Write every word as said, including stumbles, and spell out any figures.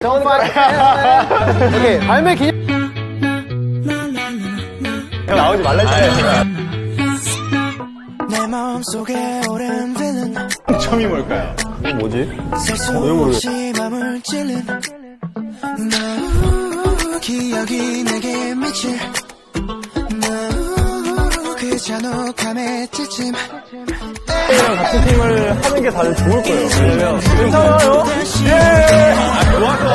오케이, 발매 기념. 나오지 말라 했잖아요. 내 마음속에 오랜 빌런 점이 뭘까요? 이거 뭐지? 전혀 모르겠어. 맘을 찔른 너 기억이 내게 미칠 너 그 잔혹함에 찌짐 같은 팀을 하는 게 다들 좋을 거예요. 왜냐면 괜찮아요. 예. 아, 좋았어.